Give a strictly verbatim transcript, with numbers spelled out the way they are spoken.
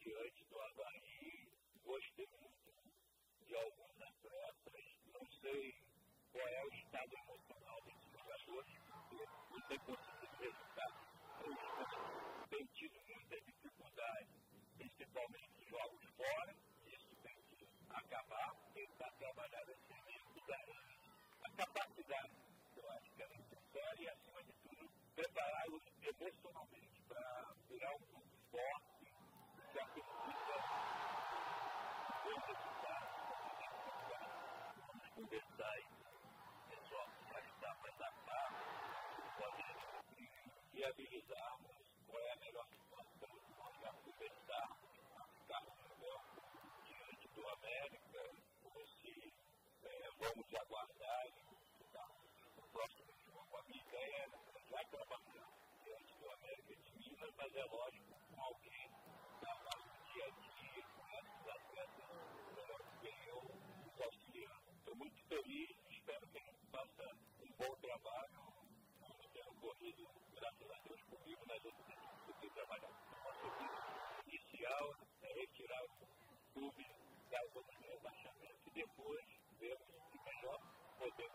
diante do Avaí, gostei muito de alguns atletas, não sei qual é o estado emocional desses jogadores, porque não tem conseguido resultado. Eles têm tido muita dificuldade, principalmente em jogos fora, isso tem que acabar, tentar trabalhar esse elemento da a capacidade, eu acho que é necessária e, acima de tudo, prepará-los emocionalmente para virar um grupo forte, que acredita em bons resultados, vamos conversar aí com o pessoal que já está mais a par, poder viabilizarmos qual é a melhor situação, nós já conversarmos, a ficarmos no campo diante do América, ou se é, vamos aguardar e ficarmos no próximo jogo. A minha ideia é já trabalhar diante do América de Minas, mas é lógico, com alguém da nosso dia a dia, com esses atletas que eu os auxiliando. Estou muito feliz, espero que a gente faça um bom trabalho, como tenho corrido, graças a Deus, comigo nas outras equipes que eu tenho trabalhado. Nosso objetivo inicial é retirar o clube da zona de rebaixamento e depois vermos o que melhor podemos